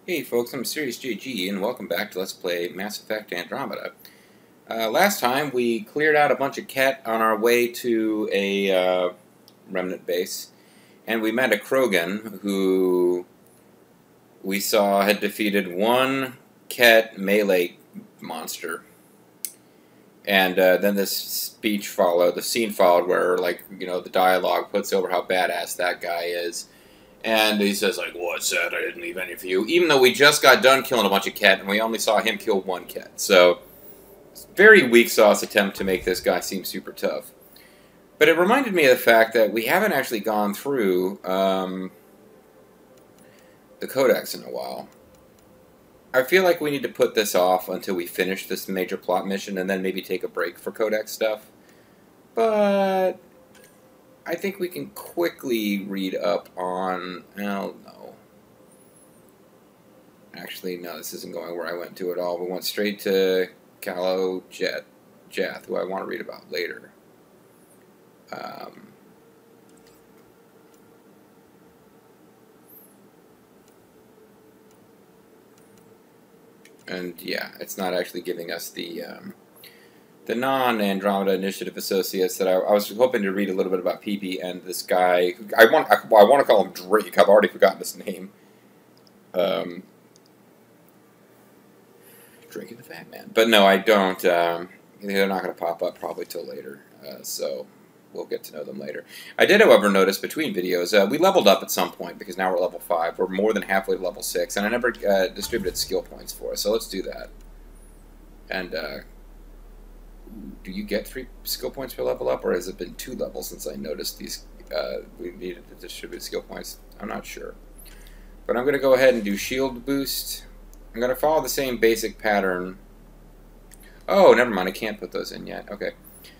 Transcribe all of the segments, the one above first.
Hey folks, I'm MysteriousSJG, and welcome back to Let's Play Mass Effect Andromeda. Last time we cleared out a bunch of Ket on our way to a Remnant base, and we met a Krogan who we saw had defeated one Ket melee monster. And then this speech followed, the scene followed where, the dialogue puts over how badass that guy is. And he says, what's that? I didn't leave any for you. Even though we just got done killing a bunch of Ket, and we only saw him kill one Ket. So, very weak sauce attempt to make this guy seem super tough. But it reminded me of the fact that we haven't actually gone through the Codex in a while. I feel like we need to put this off until we finish this major plot mission, and then maybe take a break for Codex stuff. But I think we can quickly read up on... Well, no. Actually, no, this isn't going where I went to at all. We went straight to Jath, who I want to read about later. And, yeah, it's not actually giving us the non-Andromeda Initiative associates that I was hoping to read a little bit about PB and this guy. I want to call him Drake. I've already forgotten his name. Drake and the Fat Man. But no, I don't. They're not going to pop up probably till later. So we'll get to know them later. I did, however, notice between videos, we leveled up at some point because now we're level 5. We're more than halfway to level 6, and I never distributed skill points for us. So let's do that. And do you get 3 skill points per level up, or has it been 2 levels since I noticed these? We needed to distribute skill points. I'm not sure. But I'm going to go ahead and do shield boost. I'm going to follow the same basic pattern. Oh, never mind. I can't put those in yet. Okay.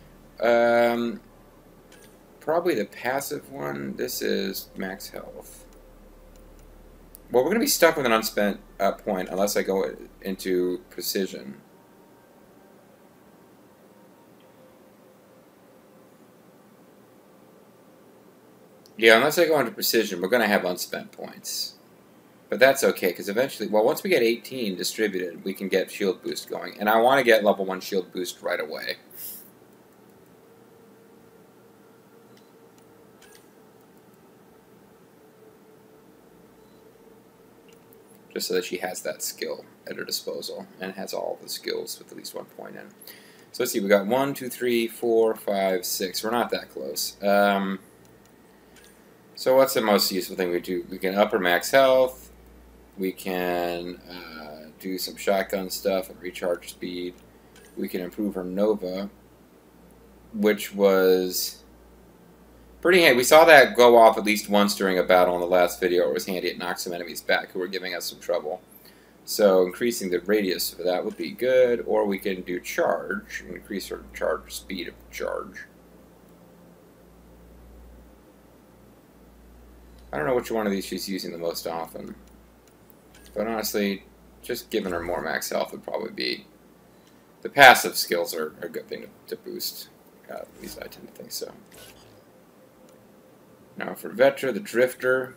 Probably the passive one. This is max health. Well, we're going to be stuck with an unspent point unless I go into precision. Yeah, unless I go into precision, we're going to have unspent points. But that's okay, because eventually, well, once we get 18 distributed, we can get shield boost going. And I want to get level 1 shield boost right away. Just so that she has that skill at her disposal, and has all the skills with at least 1 point in. So let's see, we got 1, 2, 3, 4, 5, 6. We're not that close. So what's the most useful thing we do? We can up her max health. We can do some shotgun stuff and recharge speed. We can improve her Nova, which was pretty handy. We saw that go off at least once during a battle in the last video. It was handy. It knocked some enemies back who were giving us some trouble. So increasing the radius for that would be good. Or we can do charge, increase her charge speed of charge. I don't know which one of these she's using the most often. But honestly, just giving her more max health would probably be... The passive skills are a good thing to boost. At least I tend to think so. Now for Vetra, the Drifter.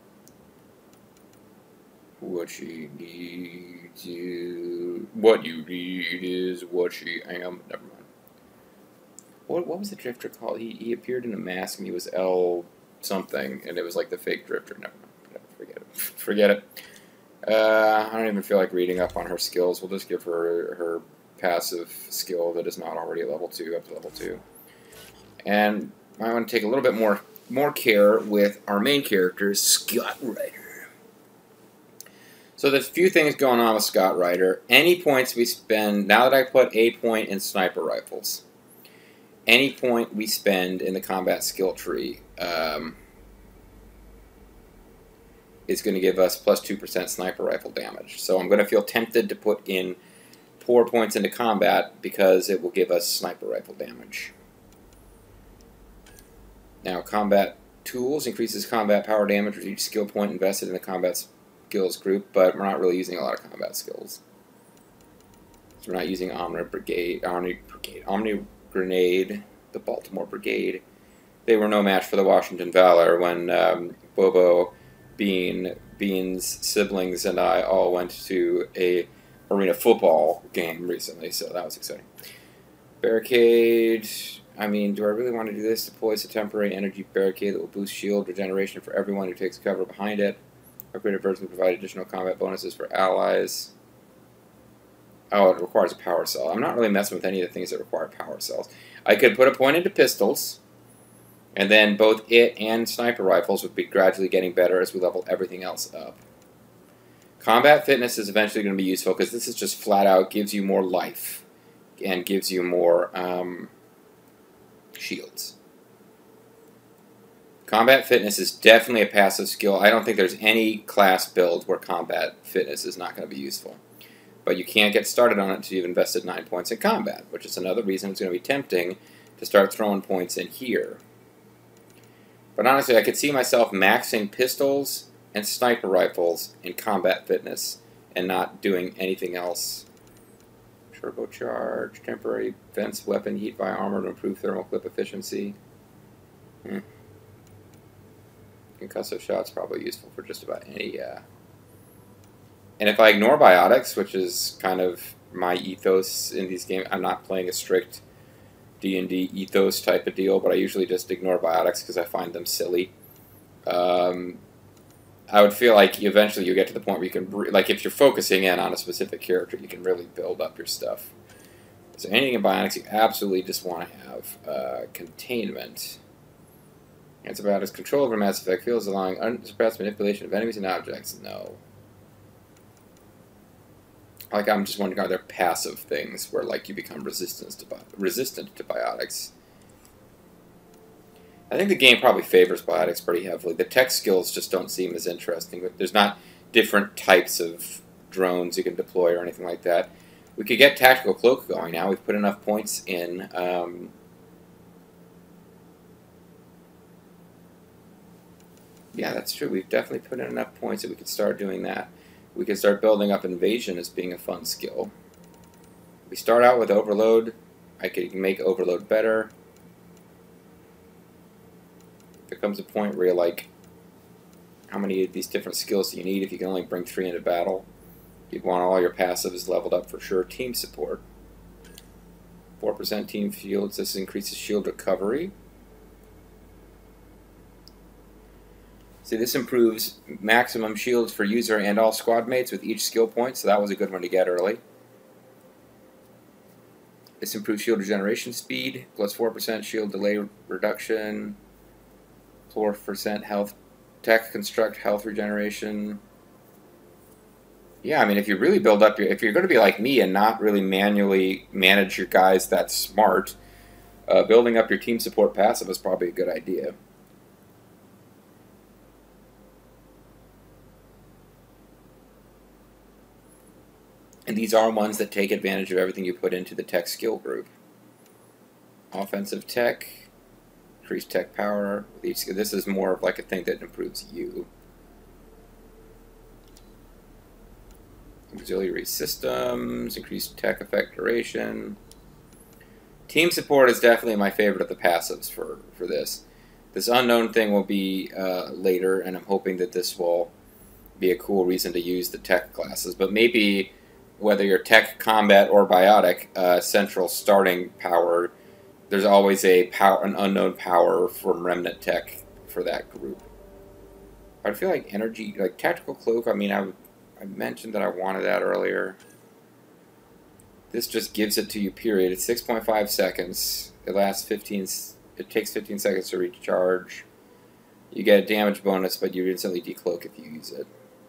What she needs is... What you need is what she am. Never mind. What was the Drifter called? He appeared in a mask and he was L something, and it was like the fake Drifter. Never mind. Forget it. Forget it. I don't even feel like reading up on her skills. We'll just give her passive skill that is not already level 2 up to level 2. And I want to take a little bit more care with our main character, Scott Ryder. So there's a few things going on with Scott Ryder. Any points we spend, now that I put a point in sniper rifles, any point we spend in the combat skill tree is going to give us plus 2% sniper rifle damage. So I'm going to feel tempted to put in 4 points into combat because it will give us sniper rifle damage. Now, combat tools increases combat power damage with each skill point invested in the combat skills group, but we're not really using a lot of combat skills. So we're not using Omni Grenade, the Baltimore Brigade. They were no match for the Washington Valor when Bobo Bean's siblings and I all went to a arena football game recently, so that was exciting. Barricade. I mean, do I really want to do this? Deploys a temporary energy barricade that will boost shield regeneration for everyone who takes cover behind it. Upgraded version will provide additional combat bonuses for allies. Oh, it requires a power cell. I'm not really messing with any of the things that require power cells. I could put a point into pistols, and then both it and sniper rifles would be gradually getting better as we level everything else up. Combat fitness is eventually going to be useful because this is just flat out gives you more life and gives you more shields. Combat fitness is definitely a passive skill. I don't think there's any class build where combat fitness is not going to be useful. But you can't get started on it until you've invested 9 points in combat, which is another reason it's going to be tempting to start throwing points in here. But honestly, I could see myself maxing pistols and sniper rifles in combat fitness and not doing anything else. Turbocharge, temporary vents, weapon, heat via armor to improve thermal clip efficiency. Concussive shot's probably useful for just about any. And if I ignore biotics, which is kind of my ethos in these games, I'm not playing a strict D&D ethos type of deal, but I usually just ignore biotics because I find them silly. I would feel like eventually you get to the point where you can, like if you're focusing in on a specific character, you can really build up your stuff. So anything in biotics you absolutely just want to have. Containment. It's about its control over Mass Effect fields, allowing unsuppressed manipulation of enemies and objects. No. Like, I'm just wondering, are there passive things where, like, you become resistant to biotics? I think the game probably favors biotics pretty heavily. The tech skills just don't seem as interesting. There's not different types of drones you can deploy or anything like that. We could get Tactical Cloak going now. We've put enough points in. Yeah, that's true. We've definitely put in enough points that we could start doing that. We can start building up Invasion as being a fun skill. We start out with Overload. I could make Overload better. There comes a point where you're like, how many of these different skills do you need if you can only bring 3 into battle? You'd want all your passives leveled up for sure. Team Support. 4% team shields. This increases shield recovery. See, this improves maximum shields for user and all squad mates with each skill point, so that was a good one to get early. This improves shield regeneration speed, plus 4% shield delay reduction, 4% health, tech construct health regeneration. Yeah, I mean, if you really build up your, if you're going to be like me and not really manually manage your guys that smart, building up your team support passive is probably a good idea. And these are ones that take advantage of everything you put into the tech skill group. Offensive tech, increased tech power. This is more of like a thing that improves you. Auxiliary systems, increased tech effect duration. Team support is definitely my favorite of the passives for this. This unknown thing will be later, and I'm hoping that this will be a cool reason to use the tech classes. But maybe whether you're tech, combat, or biotic, central starting power, there's always an unknown power from Remnant tech for that group. I feel like energy, like Tactical Cloak, I mean, I mentioned that I wanted that earlier. This just gives it to you, period. It's 6.5 seconds. It lasts 15, it takes 15 seconds to recharge. You get a damage bonus, but you instantly decloak if you use it.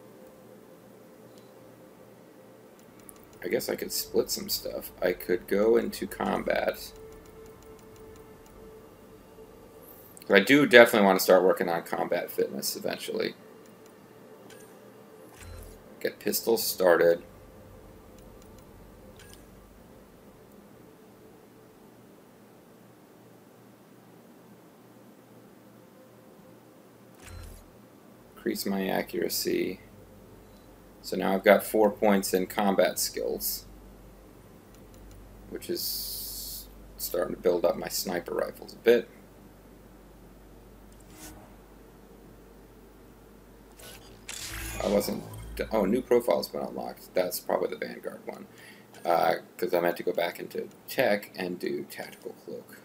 I guess I could split some stuff. I could go into combat. I do definitely want to start working on combat fitness eventually. Get pistols started. Increase my accuracy. So now I've got 4 points in combat skills, which is starting to build up my sniper rifles a bit. I wasn't... Oh, new profile's been unlocked. That's probably the Vanguard one. Because I meant to go back into Tech and do Tactical Cloak.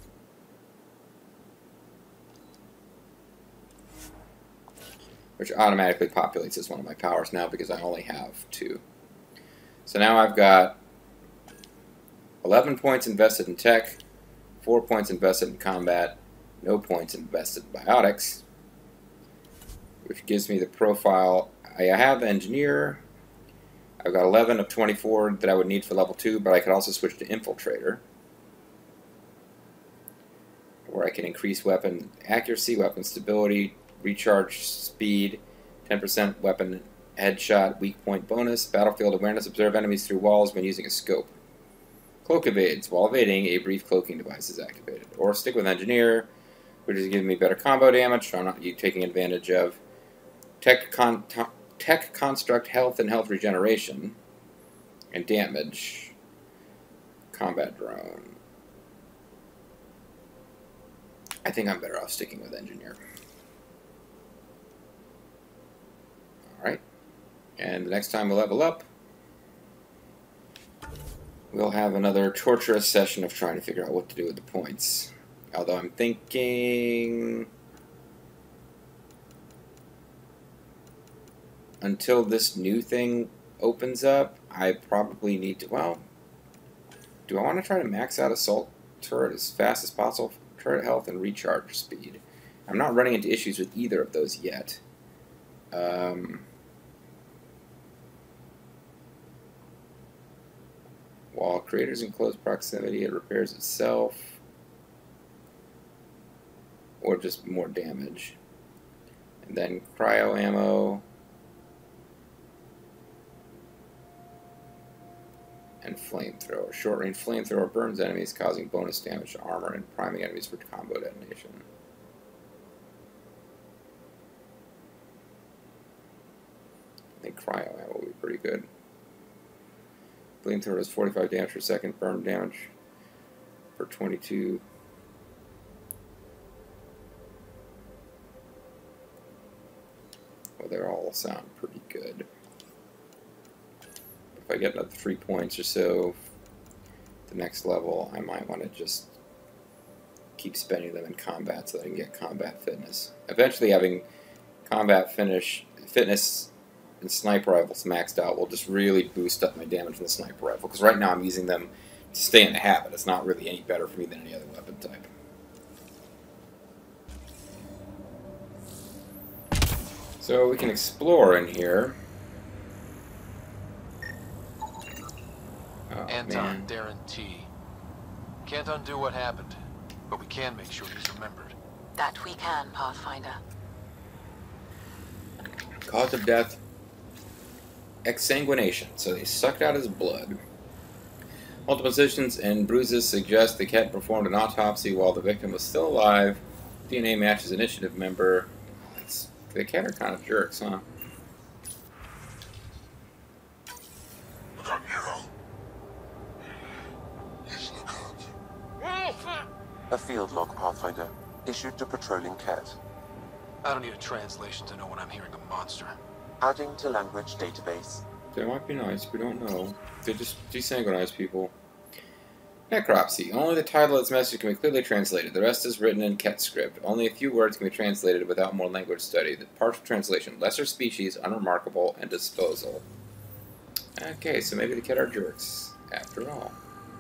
Which automatically populates as one of my powers now because I only have 2. So now I've got 11 points invested in Tech, 4 points invested in Combat, no points invested in Biotics, which gives me the profile. I have Engineer. I've got 11 of 24 that I would need for level 2, but I could also switch to Infiltrator, where I can increase weapon accuracy, weapon stability, recharge speed, 10% weapon headshot, weak point bonus, battlefield awareness, observe enemies through walls when using a scope. Cloak evades. While evading, a brief cloaking device is activated. Or stick with Engineer, which is giving me better combo damage, so I'm not taking advantage of Tech Construct health and health regeneration, and damage. Combat Drone. I think I'm better off sticking with Engineer. Alright. And the next time we level up, we'll have another torturous session of trying to figure out what to do with the points. Although I'm thinking... until this new thing opens up, I probably need to... Well, do I want to try to max out Assault Turret as fast as possible? Turret health and recharge speed. I'm not running into issues with either of those yet. While creators in close proximity, it repairs itself. Or just more damage. And then cryo ammo. And flamethrower. Short range flamethrower burns enemies, causing bonus damage to armor and priming enemies for combo detonation. I think cryo ammo will be pretty good. Flamethrower does 45 damage per second, burn damage for 22. Well, they all sound pretty good. If I get another 3 points or so, the next level, I might want to just keep spending them in combat so that I can get combat fitness. Eventually, having combat fitness and sniper rifles maxed out will just really boost up my damage in the sniper rifle, because right now I'm using them to stay in the habit. It's not really any better for me than any other weapon type. So we can explore in here. Oh, Anton, Darren T. Can't undo what happened, but we can make sure he's remembered. That we can, Pathfinder. Cause of death: exsanguination. So they sucked out his blood. Multiple positions and bruises suggest the cat performed an autopsy while the victim was still alive. DNA matches initiative member. The cat are kind of jerks, huh? A field log, Pathfinder, issued to patrolling cat. I don't need a translation to know when I'm hearing a monster. Adding to language database. They might be nice, we don't know. They just desanguinize people. Necropsy. Only the title of its message can be clearly translated. The rest is written in Ket script. Only a few words can be translated without more language study. The partial translation: lesser species, unremarkable, and disposal. Okay, so maybe the Ket are jerks, after all.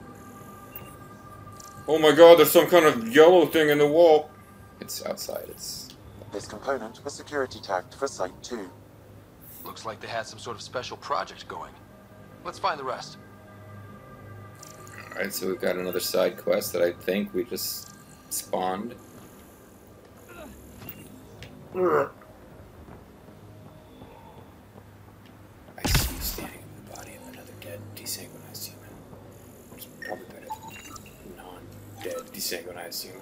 Oh my god, there's some kind of yellow thing in the wall! It's outside, it's... This component was security tagged for Site 2. Looks like they had some sort of special project going. Let's find the rest. Alright, so we've got another side quest that I think we just spawned. I see you standing in the body of another dead, desanguinized human. It's probably better than non-dead, desanguinized human.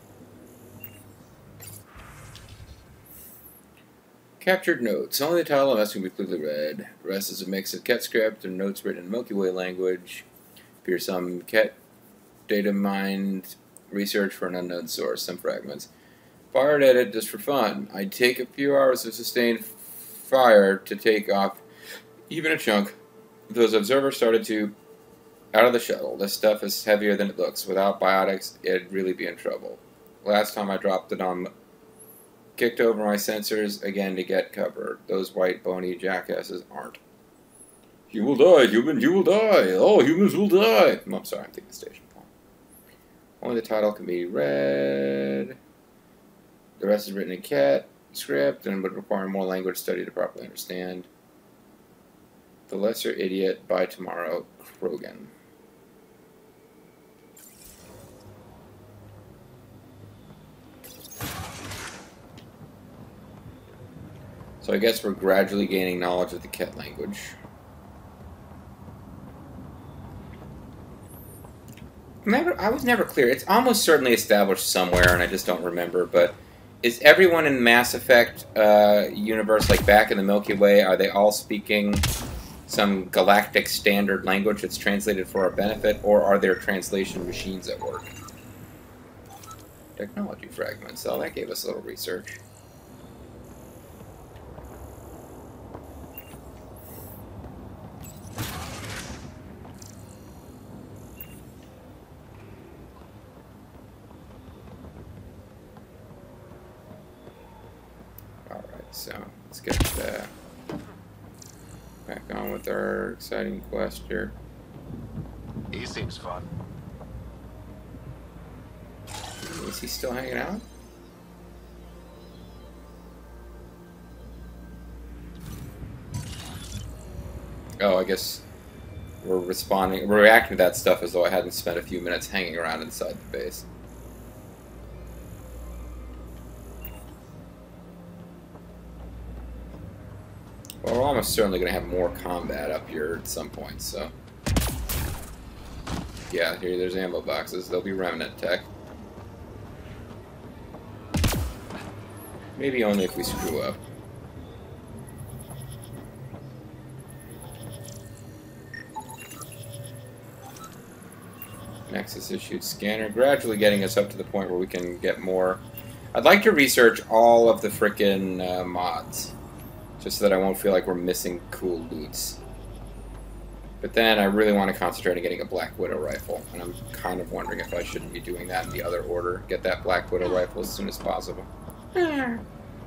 Captured notes. Only the title of this can be clearly read. The rest is a mix of Ket script and notes written in Milky Way language. Appear some Ket data mined research for an unknown source. Some fragments. Fired edit just for fun. I'd take a few hours of sustained fired to take off even a chunk. Those observers started to out of the shuttle. This stuff is heavier than it looks. Without biotics, it'd really be in trouble. Last time I dropped it on, kicked over my sensors again to get cover. Those white bony jackasses aren't. You will die, human, you will die. All humans will die. Oh, I'm sorry, I'm thinking station point. Only the title can be read. The rest is written in cat script and would require more language study to properly understand. The Lesser Idiot by Tomorrow Krogan. So I guess we're gradually gaining knowledge of the cat language. I was never clear. It's almost certainly established somewhere, and I just don't remember, but is everyone in Mass Effect universe, like back in the Milky Way, are they all speaking some galactic standard language that's translated for our benefit, or are there translation machines at work? Technology fragments. Oh, that gave us a little research. So, let's get back on with our exciting quest here. He seems fun. Is he still hanging out? Oh, I guess we're reacting to that stuff as though I hadn't spent a few minutes hanging around inside the base. Well, we're almost certainly going to have more combat up here at some point, so... Yeah, here, there's ammo boxes. They'll be Remnant tech. Maybe only if we screw up. Nexus issued scanner. Gradually getting us up to the point where we can get more... I'd like to research all of the frickin' mods. Just so that I won't feel like we're missing cool loots. But then I really want to concentrate on getting a Black Widow rifle, and I'm kind of wondering if I shouldn't be doing that in the other order. Get that Black Widow rifle as soon as possible. I'm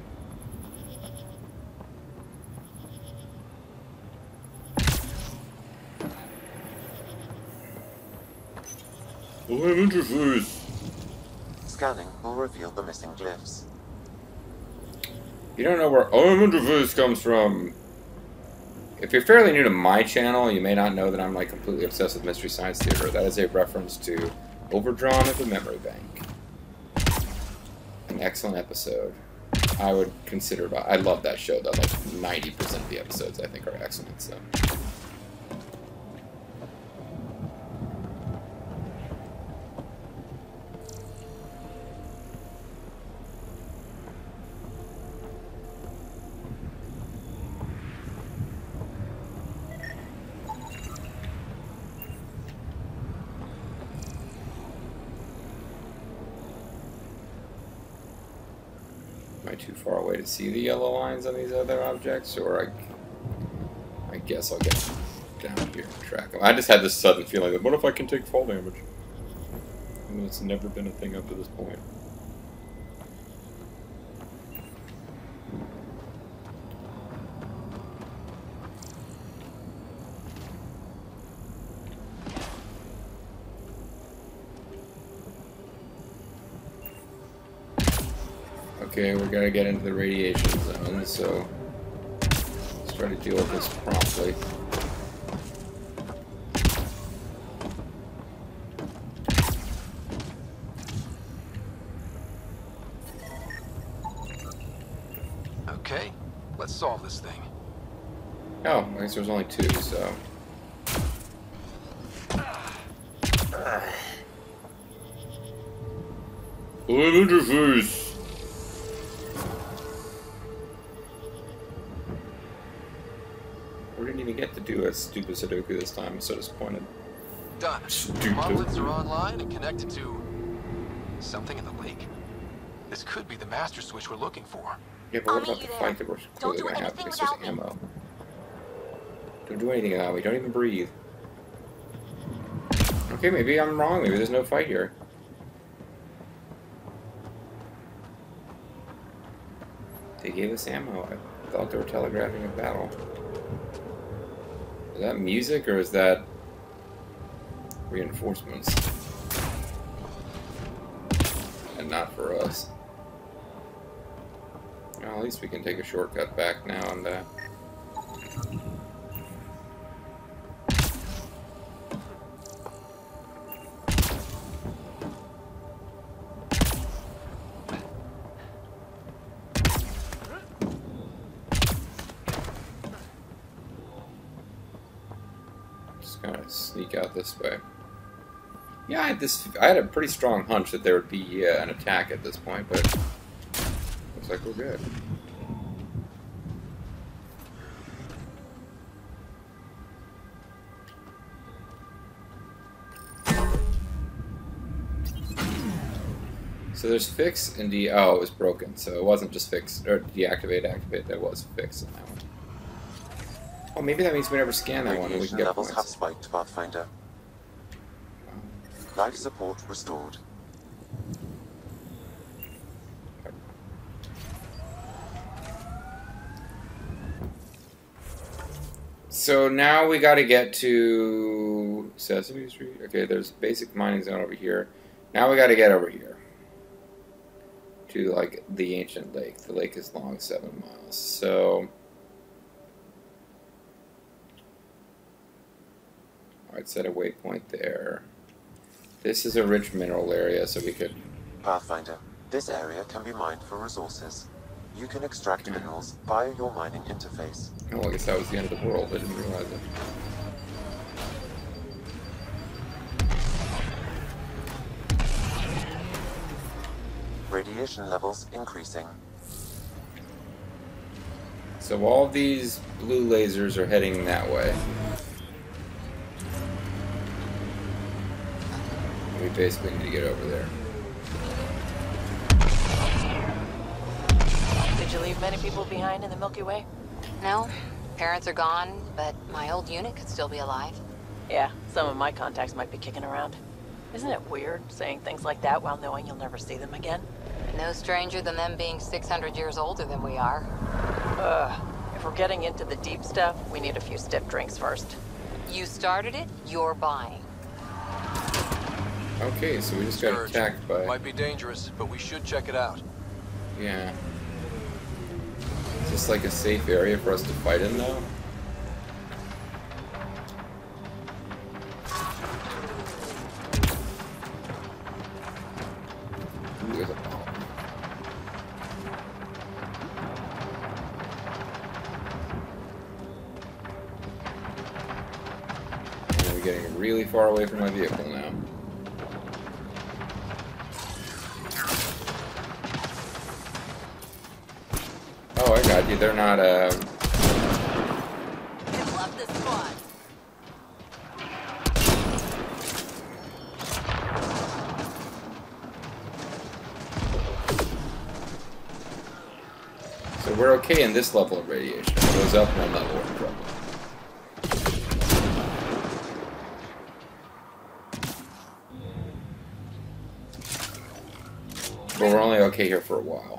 interface. Scanning will reveal the missing glyphs. You don't know where OM interface comes from. If you're fairly new to my channel, you may not know that I'm like completely obsessed with Mystery Science Theater. That is a reference to Overdrawn at the Memory Bank. An excellent episode. I would consider... I love that show, though. Like 90% of the episodes I think are excellent, so... Am I too far away to see the yellow lines on these other objects, or I guess I'll get down here and track them. I just had this sudden feeling that what if I can take fall damage? I mean, it's never been a thing up to this point. Okay, we're gonna get into the radiation zone, so let's try to deal with this promptly. Okay, let's solve this thing. Oh, I guess there's only two, so... interface! We didn't even get to do a stupid Sudoku this time. I'm so disappointed. Done. Monoliths are online and connected to something in the lake. This could be the master switch we're looking for. Yeah, but what about the fight that we're clearly going to have because there's ammo? Don't do anything without me. Don't even breathe. Okay, maybe I'm wrong. Maybe there's no fight here. They gave us ammo. I thought they were telegraphing a battle. Is that music or is that reinforcements? And not for us. Well, at least we can take a shortcut back now and just kind of sneak out this way. Yeah, I had a pretty strong hunch that there would be an attack at this point, but looks like we're good. So there's fix and oh, it was broken, so it wasn't just fix or deactivate, activate. That was fix in that one. Oh, maybe that means we never scan that one and we can get levels points. have spiked, Pathfinder. Life support restored. So now we got to get to Sesame Street. Okay, there's basic mining zone over here. Now we got to get over here to like the ancient lake. The lake is long 7 miles. So I'd set a waypoint there. This is a rich mineral area, so we could... Pathfinder, this area can be mined for resources. You can extract minerals via your mining interface. Oh, I guess that was the end of the world. I didn't realize it. Radiation levels increasing. So all these blue lasers are heading that way. We basically need to get over there. Did you leave many people behind in the Milky Way? No, parents are gone, but my old unit could still be alive. Yeah, some of my contacts might be kicking around. Isn't it weird saying things like that while knowing you'll never see them again? No stranger than them being 600 years older than we are. If we're getting into the deep stuff, we need a few stiff drinks first. You started it, you're buying. Okay, so we just got Scourge. attacked by... Might be dangerous, but we should check it out. Yeah. Is this like a safe area for us to fight in, though? Ooh, there's a bomb. And we're getting really far away from my vehicle now. Oh, I got you. They're not, Love this squad. So we're okay in this level of radiation. If it goes up one level, we're in trouble. But we're only okay here for a while.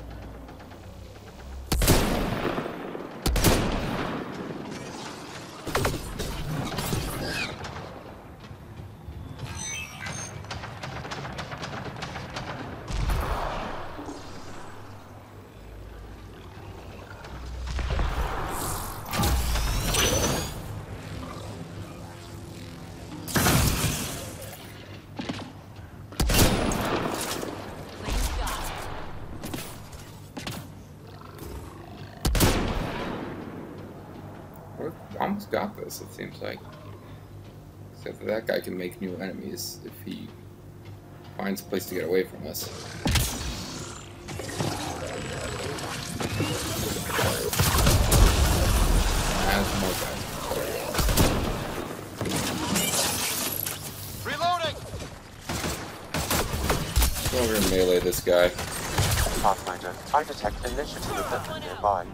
We're almost got this, it seems like. Except for that guy can make new enemies if he finds a place to get away from us. There's more guys. Reloading! Go over and melee this guy. Pathfinder, I detect initiative equipment nearby.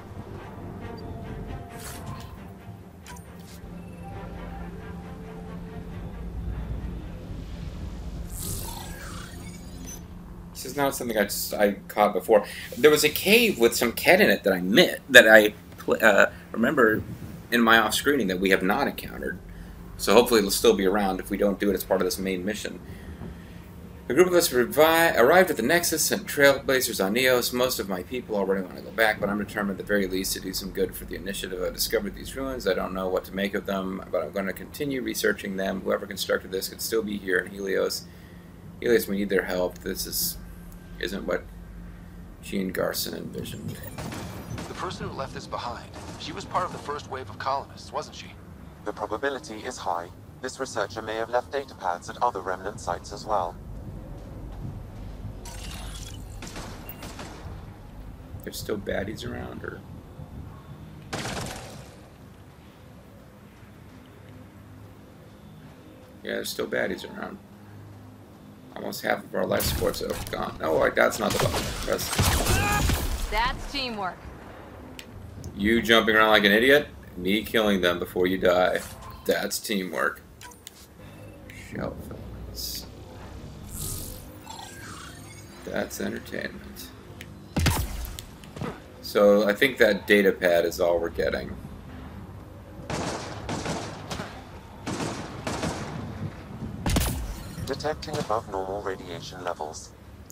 This is not something I caught before. There was a cave with some Ket in it that I remember in my off-screening that we have not encountered. So hopefully it'll still be around if we don't do it as part of this main mission. A group of us arrived at the Nexus, sent trailblazers on Neos. Most of my people already want to go back, but I'm determined at the very least to do some good for the initiative. I discovered these ruins. I don't know what to make of them, but I'm going to continue researching them. Whoever constructed this could still be here in Helios. Helios, we need their help. This isn't what Jean Garson envisioned. The person who left this behind, she was part of the first wave of colonists, wasn't she? The probability is high. This researcher may have left data pads at other Remnant sites as well. There's still baddies around, or... Yeah, there's still baddies around. Almost half of our life supports are gone. Oh, that's not the button. That's teamwork. You jumping around like an idiot, me killing them before you die. That's teamwork. Shelf elements. That's entertainment. So I think that data pad is all we're getting. Detecting above normal radiation levels.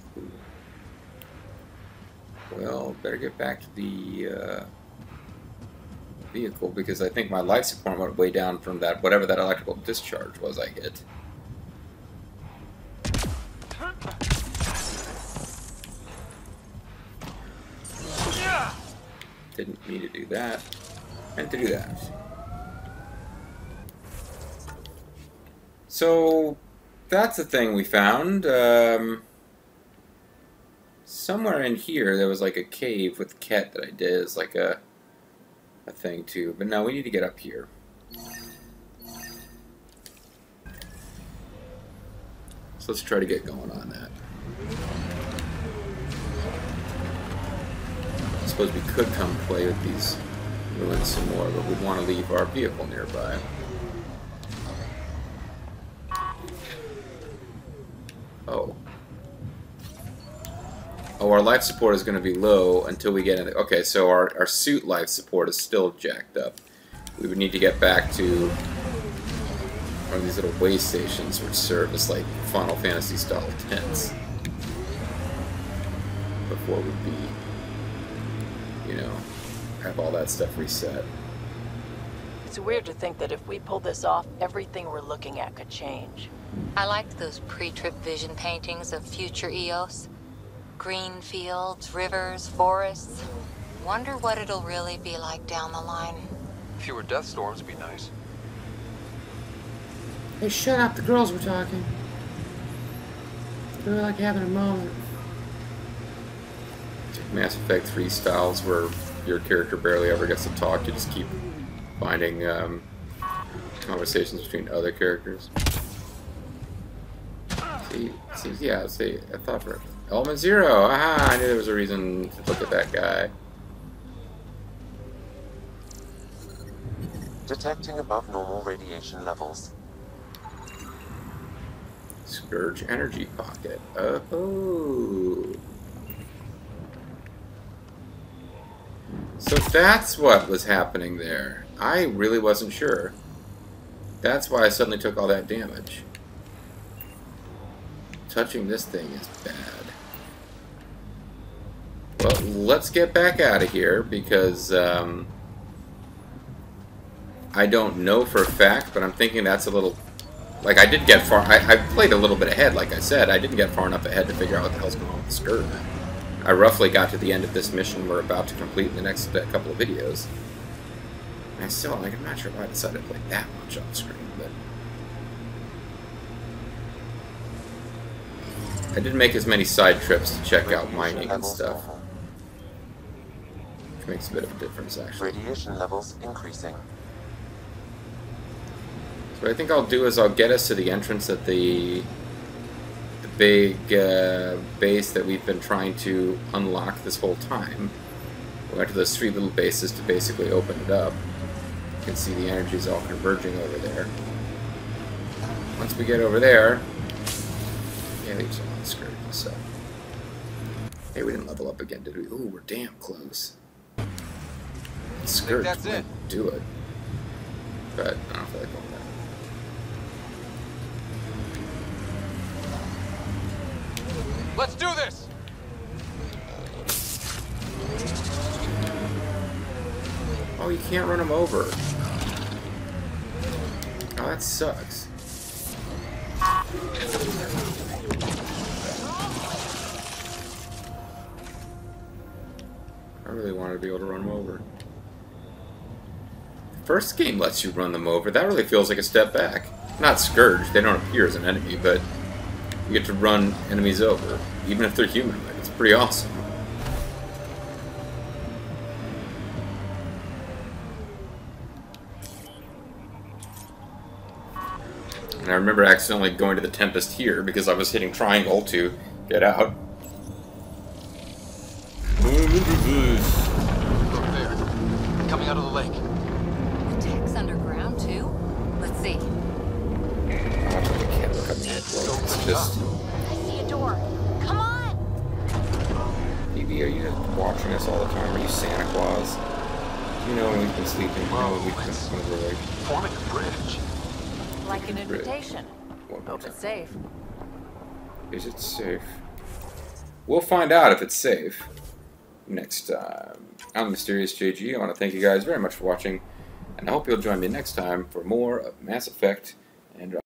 Well, better get back to the vehicle, because I think my life support went way down from that, whatever that electrical discharge was I hit. Didn't mean to do that. Meant to do that. So, that's the thing we found. Somewhere in here there was like a cave with Ket that I did as like a thing too. But no, we need to get up here. So let's try to get going on that. I suppose we could come play with these ruins some more, but we'd want to leave our vehicle nearby. Oh. Oh, our life support is going to be low until we get in the... Okay, so our suit life support is still jacked up. We would need to get back to one of these little way stations which serve as like Final Fantasy style tents before we'd be, you know, have all that stuff reset. It's weird to think that if we pull this off, everything we're looking at could change. I liked those pre-trip vision paintings of future Eos. Green fields, rivers, forests. Wonder what it'll really be like down the line. Fewer death storms would be nice. Hey, shut up, the girls were talking. They were like having a moment. Mass Effect 3 styles where your character barely ever gets to talk, you just keep finding conversations between other characters. See, I thought for Element 0, aha, I knew there was a reason to look at that guy. Detecting above normal radiation levels. Scourge energy pocket. Oh. So that's what was happening there. I really wasn't sure. That's why I suddenly took all that damage. Touching this thing is bad. Well, let's get back out of here because I don't know for a fact, but I'm thinking that's a little... Like, I did get far... I played a little bit ahead, like I said. I didn't get far enough ahead to figure out what the hell's going on with the Scourge. I roughly got to the end of this mission we're about to complete in the next couple of videos. And I still, like, I'm not sure why I decided to play that much off screen, but... I didn't make as many side trips to check out mining and stuff. Which makes a bit of a difference, actually. Radiation levels increasing. So what I think I'll do is I'll get us to the entrance at the big base that we've been trying to unlock this whole time. We went to those 3 little bases to basically open it up. You can see the energies all converging over there. Once we get over there, yeah, leaves them on Scourge and stuff. Hey, we didn't level up again, did we? Ooh, we're damn close. Scourge that's it. Do it. But I don't feel like going back. Let's do this! Oh, you can't run him over. Oh, that sucks. I really wanted to be able to run them over. First game lets you run them over. That really feels like a step back. Not Scourge, they don't appear as an enemy, but you get to run enemies over, even if they're human. Like, it's pretty awesome. And I remember accidentally going to the Tempest here because I was hitting triangle to get out. Look there. Coming out of the lake. The tech's underground too? Let's see. Watch the camera coming in. It's just... I see a door. Come on! Phoebe, are you just watching us all the time? Are you Santa Claus? Do you know when we've been sleeping? Do you know when we've been when we're like... Forming a bridge. Like an invitation. One more Hope time. it's safe. Is it safe? We'll find out if it's safe next time. I'm MysteriousJG. I want to thank you guys very much for watching, and I hope you'll join me next time for more of Mass Effect Andromeda.